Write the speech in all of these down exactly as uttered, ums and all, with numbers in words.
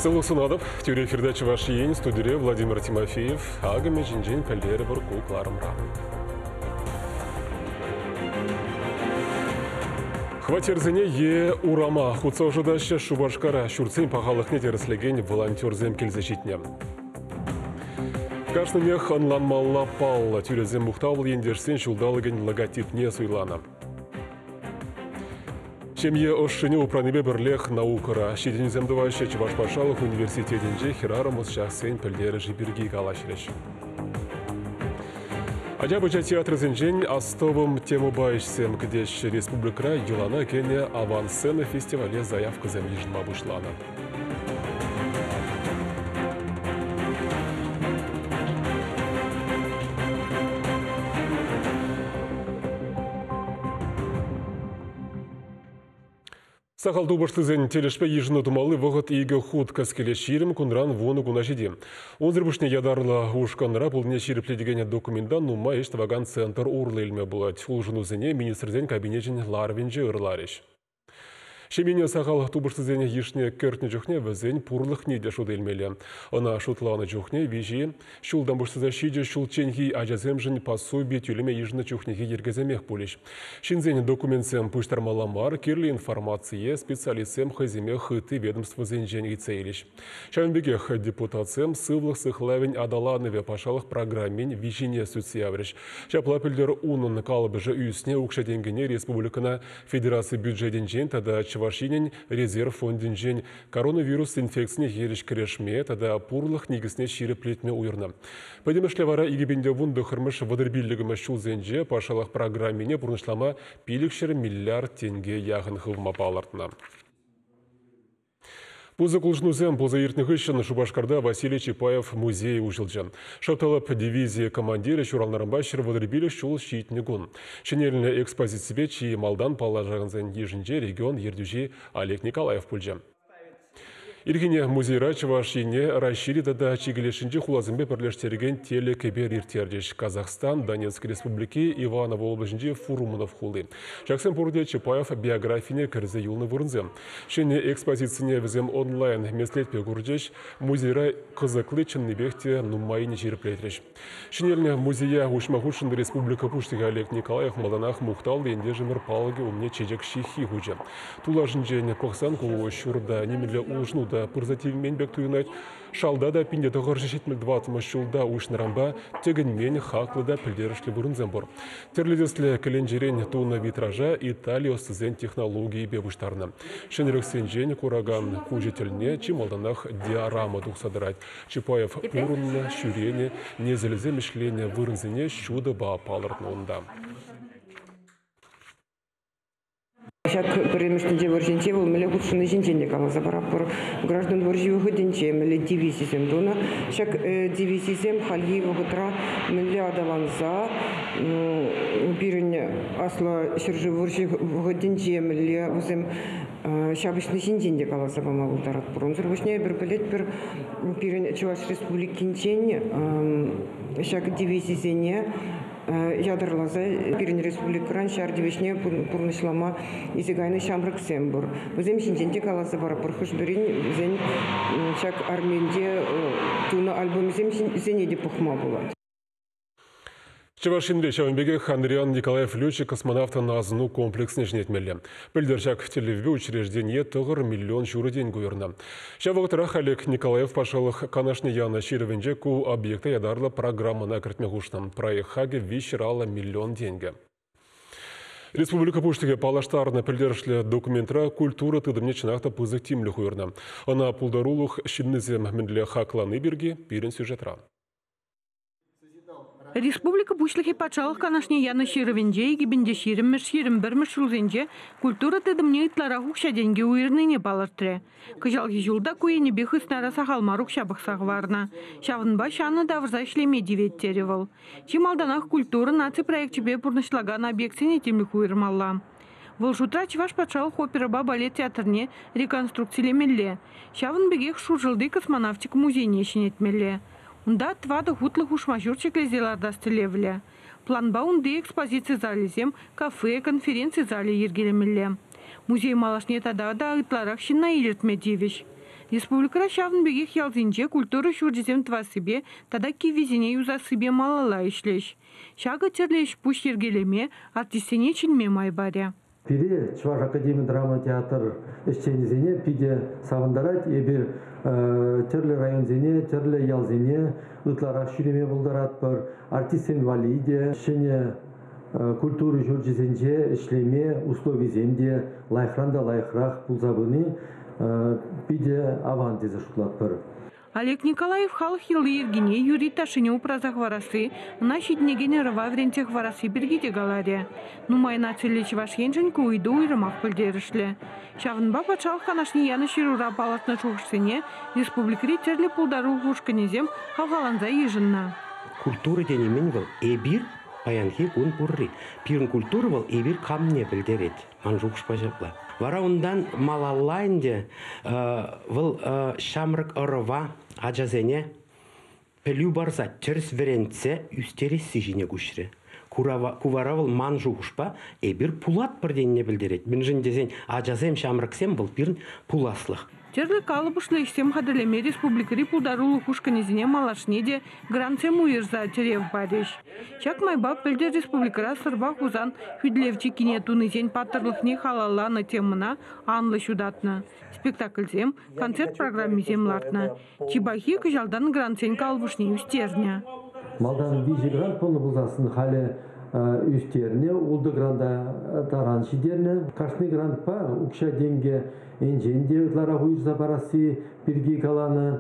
Сылық сұнадып, тюре эфирдачы ваши ен, студире Владимир Тимофеев, ағымы жинжен пәлдері бір құлқларымра. Хватерзіне е урама, құтса ұжыдашы Шубашкара шүрцен пағалықне деріслеген волонтерзем келзешетіне. Кашнымех анланмалла пал, тюрезем мұқтауыл ендерсен шулдалыген логотипне суйлана. Семье ошшыне упраныбе бірлех наукара. Шеденіземдывайшы Чувашпашалық университетінде хирарымыз шақсен пілдері жиберги калашырыш. Аджабыча театр зенжен астовым тему байшсем, кдеш республикра Юлана кене авансцена фестивале заявка замижн мабушлана. Сақалды ұбыштызен телешпе ежіні думалы вғыт егі худ кәскеле шерім күнран воны күна жеде. Онзірбішне ядарлы ұшқаныра бұлдіне шеріпледігене документтан нұма ештіваган центр ұрлы елме бұлад. Ол жынузыне министрден кабинетін ларвенже ұрларыш. Шемене сақал тубыштызене ешіне көртіне жүхне візен пұрлық неде шуды елмелі. Она шутланы жүхне вежі шулдан бұштыза шеде шулченхи ажазем жын пособие тюлеме ежіні жүхнеге ергеземех полиш. Шинзен документсем пұштармаламар керлі информация специалистсем хаземе хыты ведомство зенжен гицейлиш. Шамбегех депутатсем сывлық сықлавен адаланыве пашалық программен вежіне сүтсиявриш. Шаплапілдер унын қалыбыжы үйісіне ұқшаденгене республикана федерация бюджетен жен тада Вашинин резерв фондин жен коронавирус инфекцияне еріш кірешме, тада пурлық негісіне ширеплетме уйырна. Пәдемішлевара игебенде вунды хырмыш вадырбиллігімі шулзенже пашалық программине бұрнышлама пилікшер миллиард тенге яғын хылма палартына. Пузы кулжнузем пузы иртнығышын Шубашкарда Василий Чапаев музей ужылжан. Шапталып дивизия командиры Шуралнарымбашыр вадырбилі шул шиитні гун. Шенерілі экспозиция чьи малдан палажағынзен ежінже регион ердюжи Олег Николаев пульжан. Иргене музейра Чувашине расширида да чигелешінже хулазымбе бірлештерген теле кебер иртердеш. Казахстан, Донецк республики, Иваново облажынже фурумынов хулы. Жаксен пурде Чапаев биографине кірзе юлны вырынзем. Шене экспозицияне візем онлайн меслетпе гурдеш музейра қызықлы чынныбекте нумайыне жерплетреш. Шенеріне музея ушмахушын республика пуштыға Олег Николаев малданах мухтал венде жымыр палығы умне чежек шихи хуже. Тулажынже не коксан кулуы шурда немедле улжну да пырзативмен бек туйнать, шалда да пинде тоғыржы жетміл двадцымы шулда ушнырамба тегінмен хақлы да пілдерішлі бұрынзен бұр. Терледеслі кіленжерен туына витража Италия остызен технологии бебуштарына. Шенрексен жен кураган кужетеліне чималданах диарама дұқсадырать. Чапаев пұрынны, шүрене, незелізе мішлене вырынзене шуды ба палыртнуында. Шак перемештенде варженче был меле гудшины жинченде кала забарап пор граждан варживы ходенче меле дивизисем дона шак дивизисем хальевы гутра меле адаланза бирен асла шержи варжи ходенче меле возем шабышны жинченде кала забама гутарат пронзер вошне бер билет бер бирен Чуваш республикинчен шак дивизисене ядырлаза бирин республикаран шар дивишне пурнышлама изигайны шамрык сембур. Бізем шинженде каласы бара пырхыш бірін зен шак арменде туна альбом зем зенеде пухма болады. Чавашинде Шавенбеге Ханриан Николаев летчик космонавта на азну комплексне жнетмелі. Пілдершак телевизбе учреждение тұғыр миллион шуры ден гуырна. Шавығытырақ Олег Николаев пашалық канашны яна шеревенже ку объекта ядарлы программана кіртмегушнан. Проехаге вещерала миллион деньги. Республика пуштыге палаштарына пілдершлі документра культура тыдымне чынақта пызық тимлі хуырна. Она пулдарулух шиннызем міндлі хакланы берге пирен сюжетра. Республика пушлыхи пачалық канашне яны шеревенже и гибенде шереммеш шерембермеш шулзенже культура тедімне итларахук шаденге уйырныне балыртре. Кыжалги жылда куене бехы снара сахалмарук шабық сағварна. Шавынба шаны давырза шлеме диветтеревал. Чималданах культура наци проектчебе пурнышлаган объектсене темлік уйырмалла. Волжутра Чуваш пачалық опера балет театрне реконструкциялемелле. Шавынбегех шуржылды космонавтик музейне шенетмелле. Унда твада хутлых уж мажорчик лезеларда стелевле. План баунды экспозиции залезем, кафе, конференции зале ергелемелле. Музей малашне тада да ытларах шинна илертме девиш. Республика шавын бегех ялзинче культура шуржизем твасыбе, тада кивизине юзасыбе малала ишлеш. Шага терлеш пуш ергелеме, артистене чилме майбаря. Пире Чуваш Академия драма театр ишченизине пиде савындарат, эбир терлі районзине, терлі ялзине, ытлара шүреме булдарат бар, артистен валиде, шене культуры журжизенче ишлеме, условиземде, лайхранда лайхрах пулзабыны, пиде авантеза шутлат бар. Олег Николаев халық елы ергене Юрий Ташине упразах варасы, на щитнегене рыва врентех варасы бергиде галария. Нумайна целечі вашенжен куйду уйрымақ білдерішлі. Шавынба патшалық канашни яны ширура палатны шуғышсыне республикари терлі пулдару ғушканезем халғаланза ежінна. Культура денемен был эбир паянхи гун пурри. Пирн культура был эбир камне білдерет. Манжуғыш пажапла. Вара ондан малалайнде выл шамрык ырыва ажазене пелю барса терс веренце үстересі жіне күшірі. Кувара выл манжуғышпа эбир пулат бірденне білдерет. Бінжін дезен ажазем шамрыксем был пирн пуласлық. Терлі калыбышлы іштем қадырлеме республикари пулдарулы хушканезіне малашнеде гранцем уйырза терев бареш. Чак майбап білді республикара сырба хузан хүдлевчі кине тунызен паттырлықне халаланы темына анлы шудатны. Спектакльзем, концерт программизем лартны. Чибахи күжалдан гранцен калыбышне үстерне. Малдан вижи грант полны бұлзасын халі үстерне, улды гранда таран шидерне, кашны грант па, укша денге энженде ытлара хуйжа барасы пирги каланы,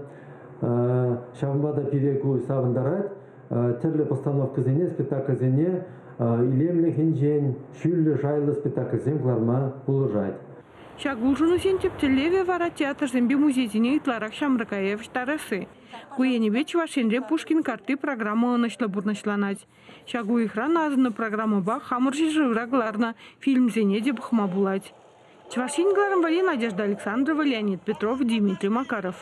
шавмада пиреку савындарат, терлі постановка зене, спектакль зене, илемлі хенжен, шүллі жайлы спектакль зен кларма бұлыжайд. Шагул жуну сентептелеве вара театр зембе музейзине итларах Шамрыкаев штарасы. Куенебе Чувашенре Пушкин карты программа ынышлы бурнышланать. Шагу ихран азыны программа ба хамыржи жыврагларна фильм зене де бұхма булать. Чувашин Гларамбали, Надежда Александрова, Леонид Петров, Дмитрий Макаров.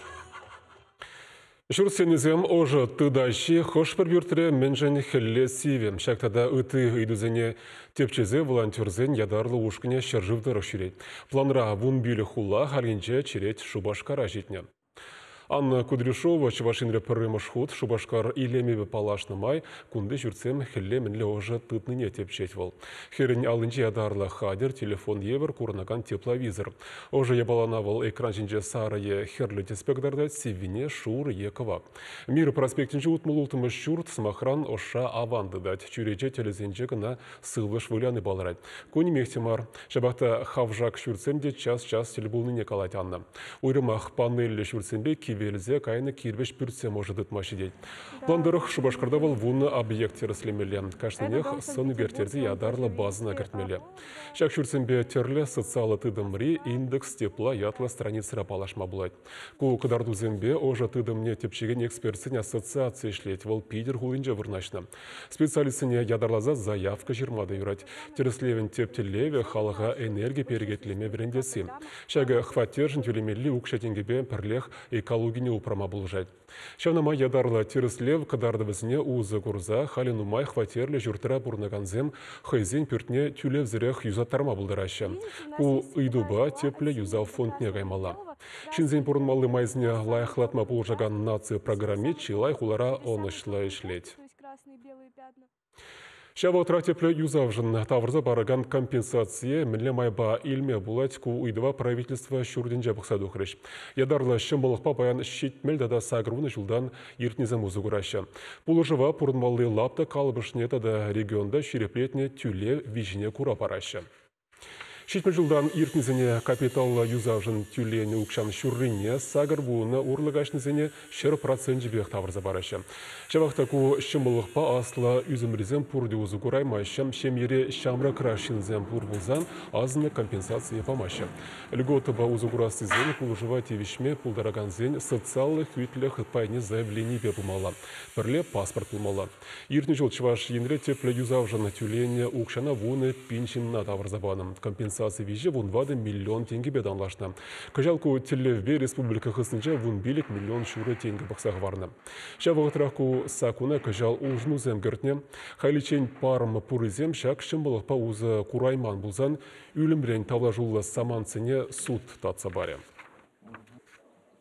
Шурсенізем ожы тыдайши хош бір бюртіре менжен хілі сивем. Шактада үті үйдізіне тепчезе волонтерзен ядарлы ушкіне шыржывдыры шүрет. Планра вун бюлі хула халгенче черет Шубашкара жетіне. Анна Кудрюшова, Чувашинре пырымыш худ, Шубашкар илемебе палашны май, кунды жүрцем хілі мінлі ожы тытныне тепчет вол. Херін алынче ядарлы хадер, телефон евер, курнаган тепловизор. Ожы ебалана вол экран жинже сарые херлі теспекдарды севине шур екова. Мир проспектінже утмыл ултымыш шурт смахран оша аванды дать. Чуреже телезенже гына сылвыш выляны баларать. Кони мехтемар. Шабақта хавжак шурцемде час-час телебулныне калать Анна. Уйрымах панелі шурцембе велзе кайны кирбеш пүртсе может дытмашы дейд. Пландырық Шубашкарда был вуны объекттері слемелі. Кашнынех сын бертерді ядарлы базына кіртмелі. Шак шүрсенбе терлі социалы тыдымри индекс тепла ятлы страницыра палашма булайд. Ку кыдарду зембе ожа тыдымне тепчеген экспертсіне ассоциация ишлет. Вол пидер хулынже вырнашна. Специалистсіне ядарлаза заявка жирмады юрать. Тереслевен тептелеве халыға энергия перегетлеме верендесі. Шага хватержін тюлемелі укшатенгебе пірлех экология Гіне упрама бұлжайды. Шавнама ядарлы тереслев кадарды бізіне уызы күрза, халину май хватерлі жүртіра бұрнаганзем хайзен пүртіне тюлев зірех юзаттарма бұлдарашы. Бұл үйдуба теплі юзал фондне гаймала. Шинзен бұрынмалы майзіне лайықлатма бұлжаган нация программе чилай хулара онышлы ішлет. Шавотра теплі юзавжын тавырза бараган компенсация мінлі майба илме булать ку уйдыва правительства шүрден жабықсаду қырыш. Ядарлы шымбылықпа баян шетмел дада сагруны жылдан ертнезем ұзы күраші. Бұл жыва пұрынмалы лапты қалыбышне дада регионда шереплетне тюле вижіне күра парашы. Шетмел жылдан ертнезіне капиталла юзавжын тюлені ұқшан шүррине сагыр буыны урлығашнезіне шер процент жібек тавырза барашы. Шабақта ку шымбылықпа асла үзімрізен пұрды ұзы күраймайшым, шемере шамра крашынзен пұр бұлзан азыны компенсация памашы. Льготы ба ұзы күрастызен пұлжыва тевішме пұлдараганзен социаллы хүйтлі хытпайне заявлені бе бұмала. Бірле паспорт бұмала. Ертні жыл чываш енре теплі юзавжын тюлені ұқшана вуны пинчинна тавырза баным. Компенсация вижі вунвады миллион тенге беданлашна. Кажалку телевбе республика хысынча вун билік миллион шуры тенге бақсағы варны. Шавығытраку сакуна кажал ужну земгертне. Хайличен парым пурызем шак шымбылықпа узы курайман бұлзан үлімрен тавла жулы саманцыне суд татса баре.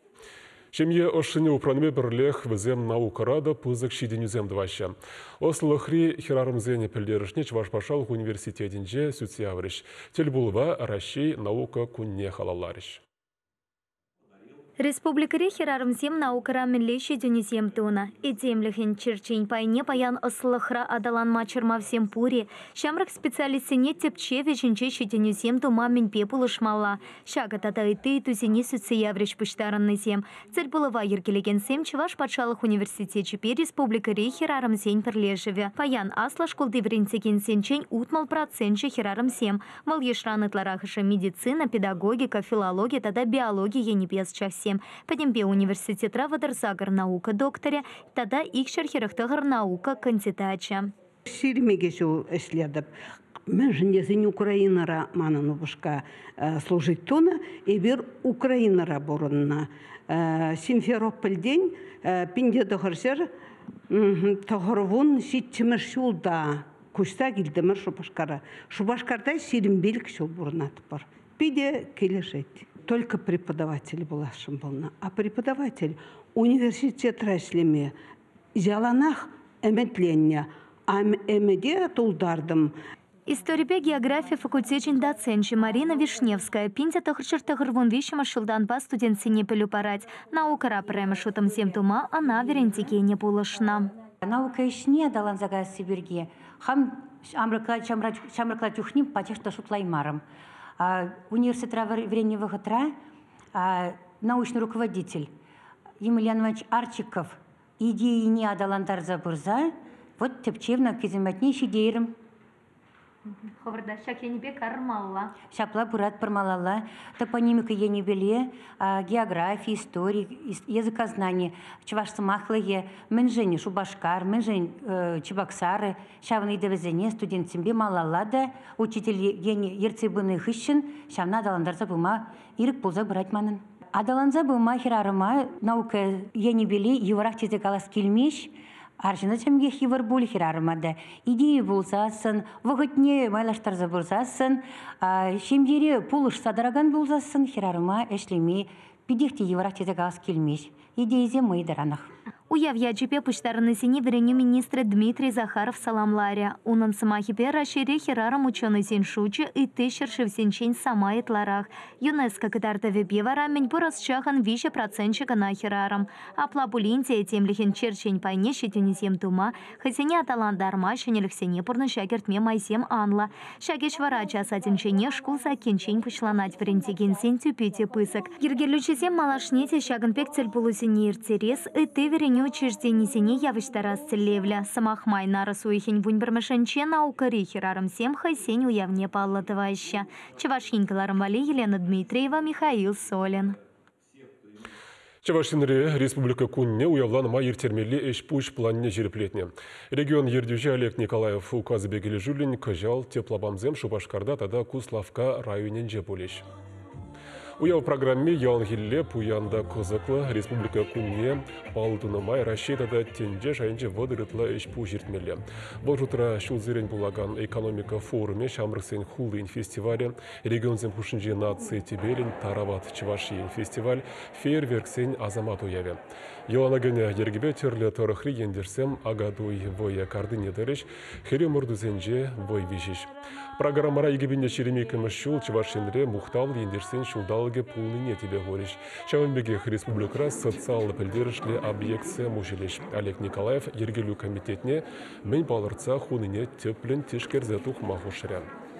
Чемье ошыне упраныме бірлех візем наукарада пызык шиденюзем дваща. Ослыхри хирарымзене пілдерішне Чувашпашалық университетінже сүтсияврыш. Телбулва Рашей наука кунне халаларыш. Республикаре хирарымсем наукара милеші дөнесем туна. Идемліхін черчень пайне паян ыслыхра адаланма чырмавсем пури. Шамрак специалистене тепче веченче шеденесем тума менпе пулышмалла. Шага тата ыты тузене сүтсе явреш пыштарыннысем. Цель булыва ергелегенсем Чувашпашалық университет пе республикаре хирарымсен пірлешеве. Паян асла школды вренцегенсенчен утмал процентче хирарымсем. Мал ешранытларахыша медицина, педагогика, филология, тада биология енепес чахсем. Падембе университетра вадарзагар наука докторе, тада икшер хирахтагар наука кандидатча. Сирмеге жыл эшледіп, мен жіндесін Украинара манын ұбышқа служить тона, ебір Украинара бұрынна. Симферопольден пинде дұғырсер тұғырвун сетчімір шулда күшта келдімір Шубашкара. Шубашкарда сирімбелік шул бұрынатып бар. Пиде келешет. Только преподаватель была шамбална. А преподаватель университет рашлеме зяланах эметленне, а эмеде тулдардым. История география факультетчин доценчи Марина Вишневская пинте тахырчыр тахырвун вещима шылдан па студентсене пілу парать. Наукара прямо шутым сем тума, она верентике не пулышна. Наука ишне даланзага сибирге. Хам шамрыкла тюхним патешта шутлаймарам. Университет Вреневого тра, научный руководитель Емельян Иванович Арчиков, идеи не адаландар забурза, вот тепчевна кизематнейший дейрым. Ховарда шак енебе кармалла. Шапла бурат пармалала, топонимика енебеле, география, история, языкознание, чувашсымахлые, менжени шубашкар, менжень чебоксары, шавный девезене, студент сембе малалада, учитель ени ерцебыны хыщен, шавна адаландар забыма, ирик пулза брать манын. Адаланза быма хирарыма, наука енебеле, еврах тезе галас килмеш, Аршына чемге хивар бол хирарымада. Идея болсасын, вғытне майлаштарза болсасын, шемдері пулыш садараган болсасын, хирарыма әшлеме пидехте еврах тезе галас килмеш. Идея мыйдаранах. Уявья джипе пуштарынысене вереню министра Дмитрий Захаров саламларя. Унан самахипе расшире хирарам ученый сеншучи и тысячер шевсенчень сама итларах. ЮНЕСКО кытарта вебьевара мень порасчахан вище процентчика на хирарам. Апла пулинтия темлихен черчень пайне щетюнисем тума, хотяне аталандарма щенелихсене порны шагертме майсем анла. Шагеш варача сатинчене шкул закенчень пучланать врентеген сен тюпите пысок. Ергерлючесем малашнете шагенпек цель полусене иртерес и ты вереню учрежденисене явыштарас целевля. Самахмай нарасуихень вуньбермешенче наукари хирарам сем хайсень уявне паллатываща. Чевашинкаларам вали Елена Дмитриева, Михаил Солин. Чавашинре республика кунне уявлан ма ертермели эшпуш планне жереплетне. Регион ердюжи Олег Николаев указы бегелі жүрлін кажал теплобамзем Шубашкарда тада Куславка районенже болеш. Уяв программе ялнгилле пуянда козаклы республика кунне палдынымай Рашидада тенже жайынже водырытла эшпу жертмелі. Бұл жұтыра шулзерен булаган экономика форуме шамрыксен хулын фестивале, регионзен пушынже нации тебелін тарават Чувашиен фестиваль, фейерверксен азамат уяве. Елана гене ергебе терлі тарыхри ендерсем агадуй воя карды недереш, хере мұрдызенже вой вижеш. Программара егебінде шеремекімі шул Чувашинре мұқтал ендерсен шулдалыге пулныне тебе гореш. Чавынбегех республикара социалы пілдерішлі объектсе мужелеш. Олег Николаев ергелю комитетне мен балырца хуныне теплін тешкерзетух махушырян.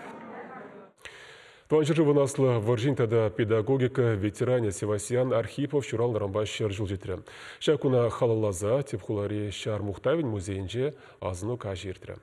Туанчыры вынаслы варжинтада педагогика ветеране Севастьян Архипов Чурал Нарамбашер жылжетрі. Шакуна халалаза тепхулари Шар Мухтавин музейінже азыну кажиртірі.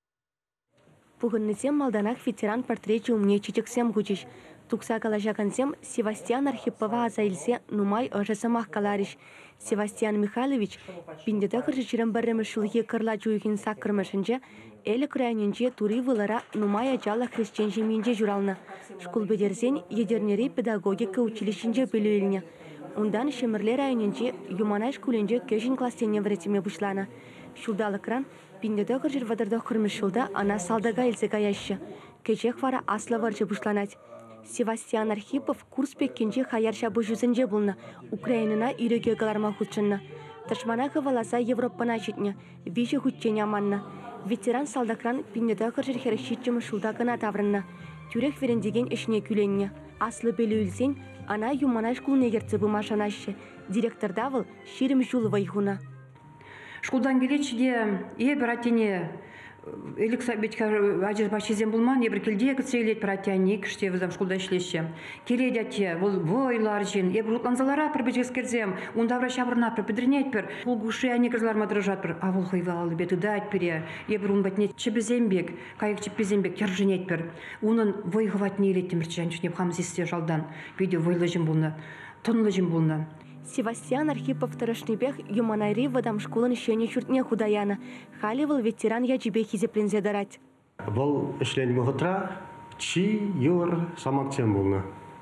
Пугыннысем малданах ветеран портреті умне чечексем гучиш. Тукса калажакансем Севастьян Архипова азайлсе нумай ожасамах калариш. Севастьян Михайлович пиндетахыр жичирен барремы шулхи кырла чуйхин саккырмышынче элі күрәйненче тури вылара нумай ачала христианче менже журалны. Шкул бедерсен едернери педагогика училищенче білуеліне. Ундан шемірлер айненче юманай шкуленче кешін кластене вретеме бушлана. Шулдалы кран пиндетахыр жир вадырда кырмыш шулда ана салдага илсе каяшы. Кечек вара асла варчы бушланать. Севастьян Архипов курспек кенже хаярша бұжызынже бұлны, Украинына үйреге қаларма хұтшынны. Ташмана хываласа Европана житне, вижі хұтчен аманны. Ветеран салдакран пиннеда қыржыр хершитчімі шулдақына таврынны. Түрек верендеген ішіне күленне. Аслы белі үлсен, ана юмана шкулны егерці бұмашанашы. Директор давыл шерім жулы вайхуна. Шкулдан келечі де, е бір атене Элексабетка ажыз башизем булман, ебір келде кітсейлет бір атяне, кіште візам шкулда ішлеші. Келеді әте, бұл бойлар жин, ебір ұтланзалара пір бәжес керзем, онда вра шабырна пір підірнет пір, бұл ғуши әне кізларма дырыжат пір, авыл хайвалы беті дайт піре, ебір ұн бәтіне чебізембек, кайық чепезембек кержінет пір. Оның войғыват не елеттім бірчі жәншіне қамзесте жалдан, бейде войлы жин бұлны, тонлы жин бұлны. Севастьян Архипов тарашныбех юманайри вадам школын шене чуртне худаяна. Халивал ветеран я жібе хизеплензе дарать. Бұл ішленгі ғытра чи юр самакцем болны.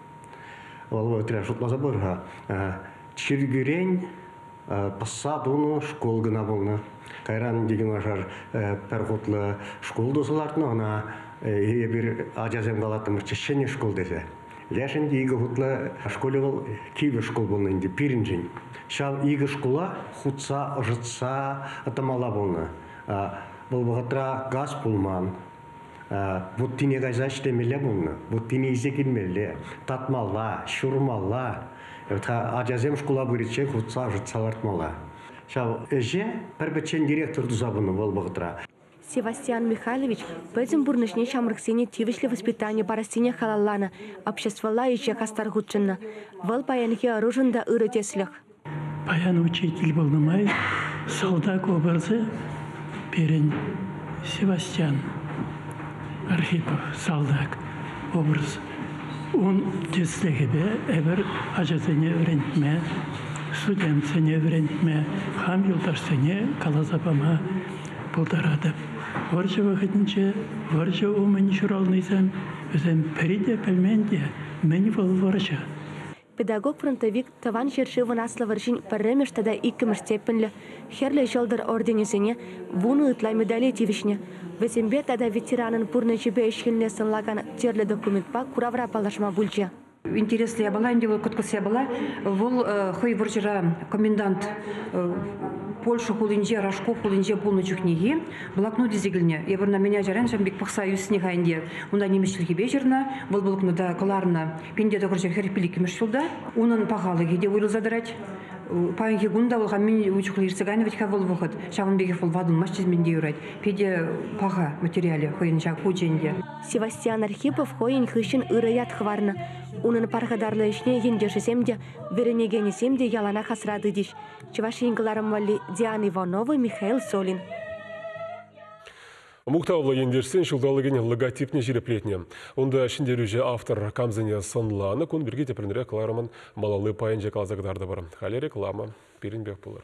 Ол өтірі шутлаза бұрға. Чиргірен пассадуны школгына болны. Кайран деген ажар пәрғотлы школ досылартына, она ебір ажазем қалаттымыр чешене школ десе. Лешін игі ғұтлы школы бол кейбі школ болны инде пирінжін. Шал игі школа хұтса, жытса атамала болны. Бұл бұғытра газ пулман. Бұттине ғайза іштемелі болны. Бұттине изе келмелі. Татмала, шурмала. Ажазем школа бұретшен хұтса, жытсалартмала. Шал әже пәрбетчен директор дұзабыны бол бұғытра. Севастьян Михайлович пәзім бұрнышне шамрықсене тивішлі воспитание парастине халалланы, обществола еще кастар худшынны. Вал паянхи оружында ұры тесліх. Паян учитель болнымай, солдак образы перен Севастьян Архипов, солдак образ. Он теслігі әбір ажазыне өрентме, студентсене өрентме, хам юлташсене калазапама бұлдарадып. Варжа вақытынша, варжа омын шұралнызам, өзім пәриде пәлменде, мәні бол варжа. Педагог-фронтовик таван жершивын аслы варжин пәрремештада иккімір степінлі, херлі жылдар орденесіне, вуны ұтла медали тивішне. Весембе тада ветеранын пұрны жібе ішкіліне сынлаған терлі документпа куравра палашма бүлче. Интересно я была, индивол коткосы я была, вол хой варжира комендант Польша хулинже, Рожков хулинже полночу книги, блокнот дизигельне. Я на меня жарен, что бик пахсаю снега инде. Он немецкий вечерна, вол блокнот да коларна. Пинде до коржа херпилики мешчулда. Он пахалы где уйду задрать. Паянки гунда вол хамин учухли ирцегане ведь хавол выход. Шаван беги фол вадун машчиз менде юрать. Пиде паха материале хоинча кученде. Севастьян Архипов хоин хыщин ырыят хварна. Унын пархадарлы ішне ендешесемде, веренегенесемде ялана хасрады диш. Чеваши ингыларым вали Диана Иванова, Михаил Солин. Мұқтаулы ендерсен шылдалыген логотипне жереплетне. Онда шындеруже автор камзыне сонланы күн бірге тепірінірі қыларымын малалы пайын жекалазагдарды бар. Халі реклама перенбек болыр.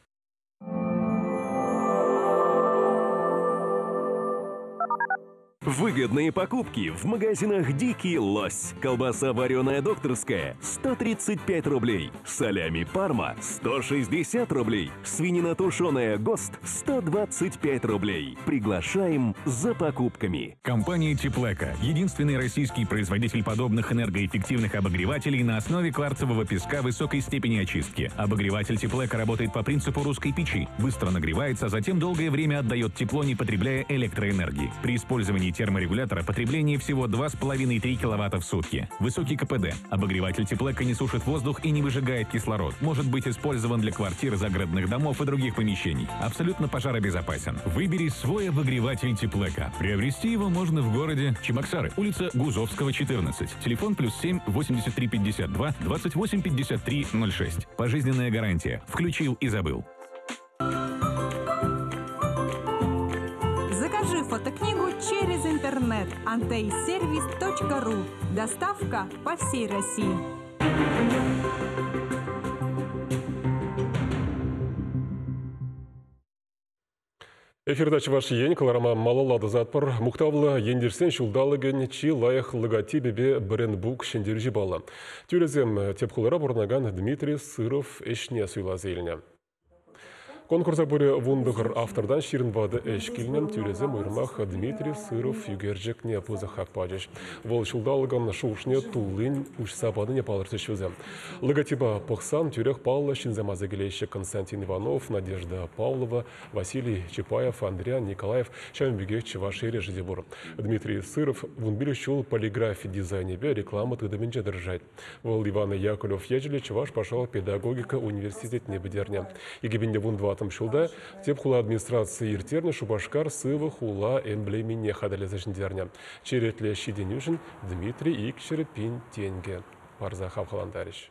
Выгодные покупки в магазинах «Дикий лось». Колбаса вареная докторская – сто тридцать пять рублей. Салями «Парма» – сто шестьдесят рублей. Свинина тушеная «ГОСТ» – сто двадцать пять рублей. Приглашаем за покупками. Компания «Теплека» – единственный российский производитель подобных энергоэффективных обогревателей на основе кварцевого песка высокой степени очистки. Обогреватель «Теплека» работает по принципу русской печи. Быстро нагревается, а затем долгое время отдает тепло, не потребляя электроэнергии. При использовании терморегулятора потребление всего два с половиной — три киловатта в сутки. Высокий КПД. Обогреватель «Теплека» не сушит воздух и не выжигает кислород. Может быть использован для квартир, загородных домов и других помещений. Абсолютно пожаробезопасен. Выбери свой обогреватель «Теплека». Приобрести его можно в городе Чебоксары, улица Гузовского, четырнадцать. Телефон плюс семь восемьдесят три пятьдесят два двадцать восемь пятьдесят три ноль шесть. Пожизненная гарантия. Включил и забыл. Закажи фотокнигу через интернет антейсервис точка ру. Доставка по всей России. Эфирда чываш ен кыларама малалады затпыр. Мұқтавлы ендерсен шулдалыген чи лайық логотипебе брендбук шендер жибалы. Тюрезем тепқылара бұрнаган Дмитрий Сыров эшне суйлазы еліне. Конкурса были вундығыр автордан ширинбады эшкилмен тюрезе мойырмақ Дмитрий Сыров югержек не пызы хакпадыш. Вол шулдалыган шушне тулын ушсапады не палырты шөзі. Логотипа пықсан тюрех Павла шинзамазы келейші Константин Иванов, Надежда Павлова, Василий Чапаев, Андриан Николаев, Шамбеге Чевашире Жидебур. Дмитрий Сыров вунбили шул полиграфии дизайнебе реклама тыдыминче держать. Вол Ивана Яковлев ежели Чеваш пошел педагогика университет не бедерня. Егебенде вундва там шулда, теп хула администрации иртерне Шубашкар сывы хула эмблемине хадалезашындерня. Черетле шиденюшин Дмитрий Икшер пин тенге. Парза хавхаландариш.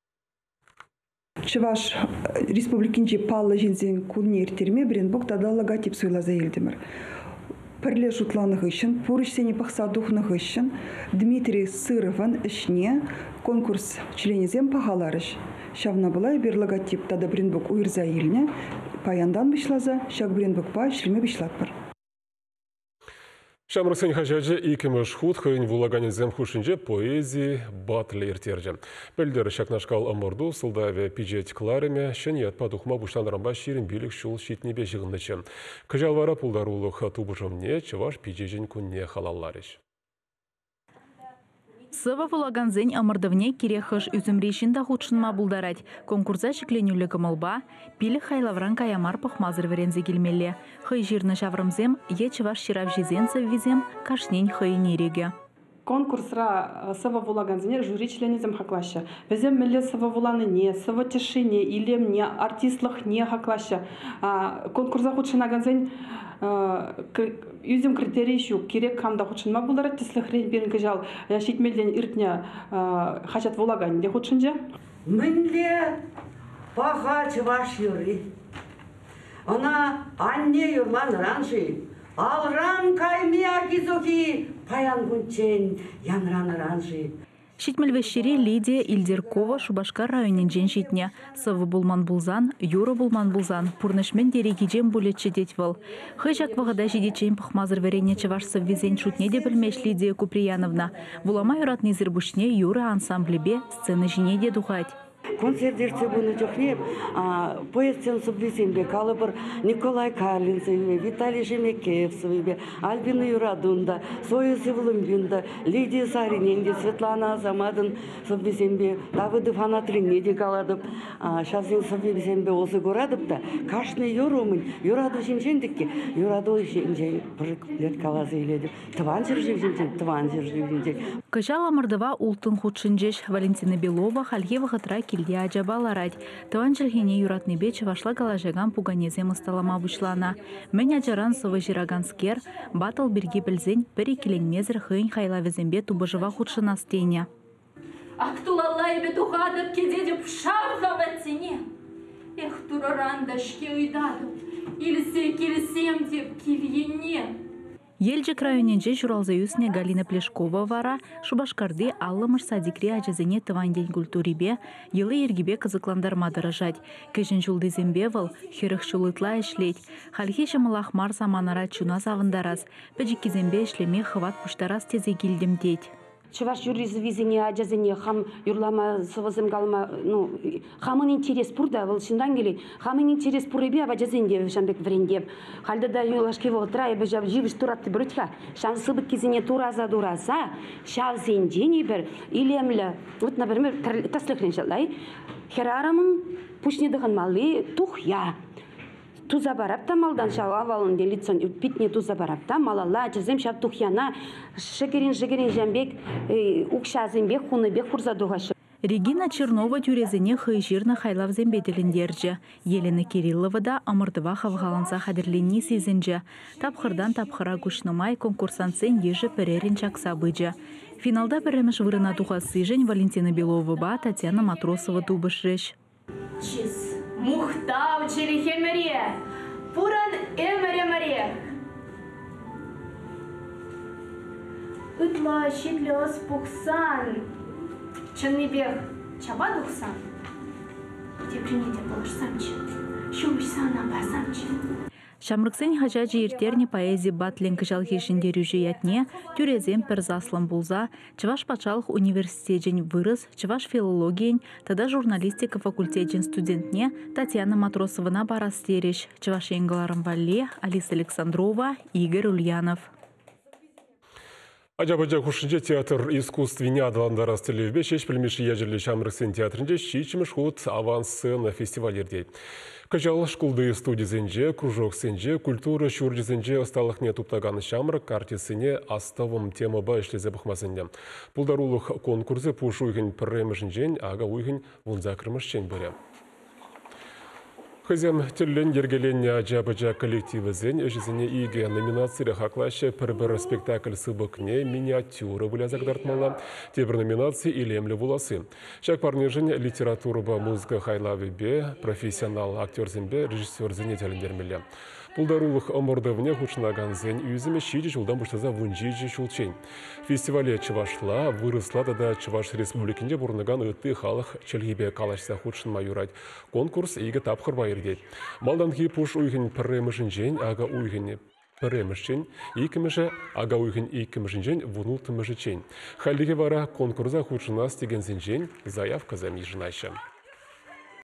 Чуваш республикинче паллы жинзен курне иртерме бренбук тада логотип суйлаза елдемір. Пірле жұтланых үшін, пұрыш сені пақса духных үшін Дмитрий Сырован ішне конкурс членезем пағаларыш. Шавна была бир логотип тада бренбук уйрза еліне, паяндан бішлаза, шак бренбук па шлеме бішлатпыр. Шамрыксын хажаджы икіміш худ хыйн вулаганен земхушинже поэзии батлы иртерже. Пельдер шакнашкал аморду сылдаве пиджет клареме шеният падухма буштанрамба ширин билік шул шитнебе жығыннычы. Кыжалвара пулдарулық тубыжымне чываш пиджежен күнне халалларыш. Сыва вулаганзен амырдывне керехыш үзімрешін да худшынма бұлдарать. Конкурса шекленюлі кымылба, пилі хайлавран каямар пахмазыр верензе келмелі. Хый жирны шаврымзем, е чываш ширав жезенцы визем, кашнень хый нереге. Конкурсра сыва вулаганзене жюри членезем хаклаша. Везем меле сыва вуланы не, сыва тишине, илем не, артистлых не хаклаша. Конкурса худшынаганзен Юзем критерий шу керек камда худшынма бұлдары тислых рейн берін кежал шетмелден иртне хачат вулаган де худшынже? Мінле паха чываш юри. Она анне юрлан ранжи. Алран кайми агизоки паян гунчен янран ранжи. Шитмельвещере Лидия Ильдеркова Шубашкар районен жен шитне. Сывы булман булзан, юры булман булзан, пурнышмен дерегиджен булетче детвал. Хыжак вағада жидечен пахмазыр верене чеваш сыввизен шутне де білмеш Лидия Куприяновна. Булама юратный зірбушне юры ансамблебе сцены жіне де духать. Концертерцы буны жохнеп, поэзиян сублисембе калыбыр Николай Карлин сыве, Виталий Жемекеев сыве, Альбина Юрадунда, Соя Сывлымбинда, Лидия Сариненде, Светлана Азамадын сублисембе, Давыдов Анатринеде каладып, шазин сублисембе осы горадып да, кашны юрумын, юраду жемжендікке, юраду жемжен бір лет калазы еледі. Тыван жер жемжен, тыван жер жемжен. Кыжал амырдыва ултын худшынжеш Валентина Белова, Хальева хатра килде аджабаларать. Тыван жергене юратны бече вашла калажаган пуганезем ысталама бушлана. Мен аджаран сывы жираганскер, батал берге білзен, пері келенмезір хыйн хайлавезембе тубыжыва худшына стене. Актулалай бетухадып кедедіп шавға вәтсене. Эх, тураранда шке уйдадып, илсе келсем деп келгенне. Елжік районенже журалзаюсне Галина Плешкова вара, Шубашкарды аллымыш садикре ажазыне тыван день культурибе, елы ергебе кызыкландарма дырыжать. Кежін жулды зембевал, херых шулытла эшлеть. Хальхи жымылах мар заманара чуна завындарас, пәжікки зембе эшлеме хыват пуштарас тезе келдімдеть. Чуваш юризы визине аджазыне хам юрлама сывызым галма, ну, хамын интерес пурда, выл шындан келей, хамын интерес пуребе абаджазынде шамбек врендеп. Халда да юлашки вғытра, ебі жаб живыш туратты бірітха, шан сыбык кезіне тураза дураса, шав зендені бір, илемлі, вот, например, таслықлен жалай, херарамын пушнедіғын малы тух я. Туза барапта малдан шава валын делицон питне туза барапта малала жезем шап тухяна шегерин шегерин жамбек укша зембек хуныбек хурза дугашы. Регина Чернова тюрезіне хыйжирны хайлав зембетеліндерджі. Елена Кириллова да амырдыва хавғаланса хадірленні сезінджі. Тапқырдан тапқыра күшнымай конкурсантсен ежі пірерін чакса быджі. Финалда біріміш вырына тухасы жен Валентина Белова ба Татьяна Матросова тубышреш. Чиз, мухтав челихе мере, пуран эмере мере. Ütla şidlos puksan, çınыбек чаба духсан. Теприне те болышсамчы, шумышсана барсамчы. Шамрыксен хажа жиертерне поэзия батлен кыжал кешінде рюжиятне, тюрезем перзаслым булза, Чываш пачалық университетен вырыс, Чываш филологиен, тада журналистика факультетен студентне Татьяна Матросовна барастереш, Чываш Енгаларым Валле, Алиса Александрова, Игорь Ульянов. Ажабаджа хушинче театр искусственне адаландара стилевбе шеш білмеші ежірлі Шамрыксен театрынче шичіміш ход аванс-сцена фестивалердей. Кажал шкулды студизенже, кружок сенже, культура шурдизенже осталықне туптаганы Шамрык артисыне аставым тема ба ішлезе бұқмасынне. Пулдарулық конкурсы пуш уйгін пірремішін жен, ага уйгін вунзакрымыш чен бөрі. Хызем тілін ергеленне Ажабаджа коллективы зен, әжізіне иге номинациялы хақлашы пір-бір спектакль сыбықне миниатюры бұля загдартмала, тебір номинация илемлі воласы. Шак парнежін литература ба музыка хайлавы бе, профессионал актер зенбе, режиссер зене тәліндермелі. Пулдарулық омырдывне хучнаган зен үйзіме шиді жылдан бұштаза вунжиджи шулчен. Фестивале Чывашла, вырысла да Чываш республикінде бұрнаган өтті халық чілгебе калашса хучын майурать. Конкурс игі тапқыр байырдет. Малданки пуш уйгін пірремішін жен, ага уйгін пірремішчен, икіміші ага уйгін икімішін жен, вунул тіміші чен. Халдеге вара конкурса хучына стеген зен жен, заявка замижынайшы.